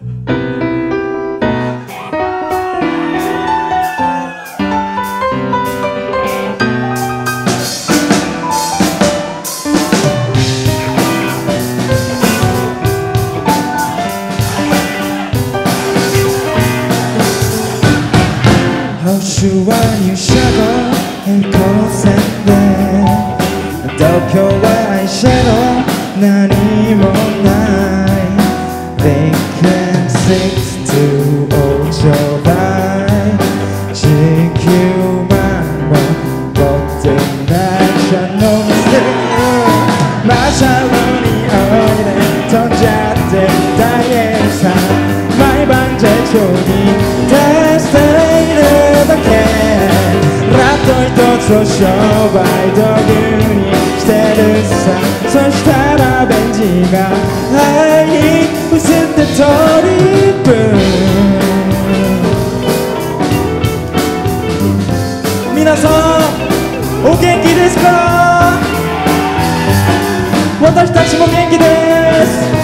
手話入社後平行線で度胸は愛車の何もない They can't six to 往生大地球満も持ってない車の店マシャロにおいで飛んじゃって大変さ毎晩手帳にテストラット一つを商売道具にしてるさそしたらベンジが愛に移ってトリップ皆さんお元気ですか私たちも元気です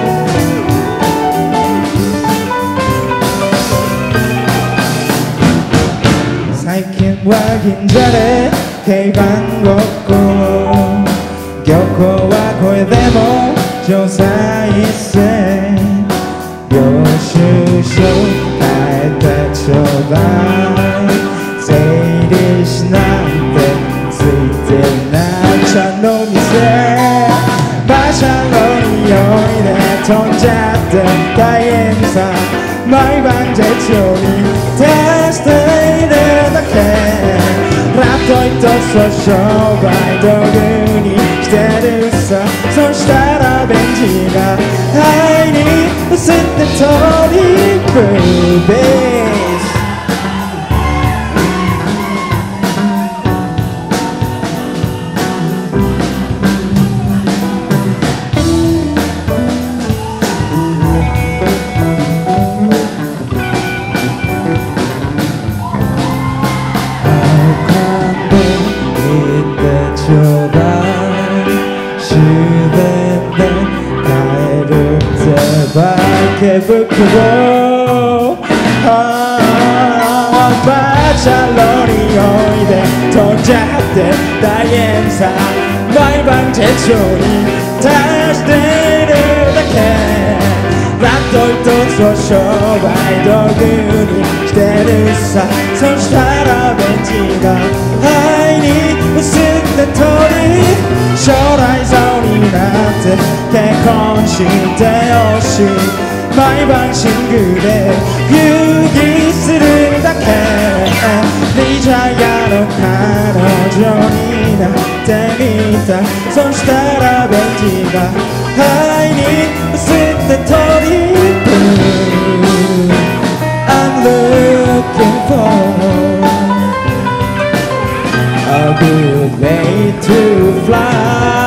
最近は銀座で定番ごっこ漁港は声でも調査一斉領収書変えてちょうだい整理しなんてついてない茶の店馬車の匂いで飛んじゃって大変さ毎晩手帳にテスト入れるだけラット一つを商売道具にしてるさそしたらベンジが愛に移ってトリップベースちょうだい終電で帰るってばけ袋バーチャロにおいで飛んじゃって大変さ毎晩手帳に足してるだけラット一つを商売道具にしてるさそしたらベンチが愛に移って通り将来像になって結婚してほしい毎晩寝具で遊戯するだけリジャヤの彼女になってみたそしたらベンジが愛に移って通りI'm looking for a good way to fly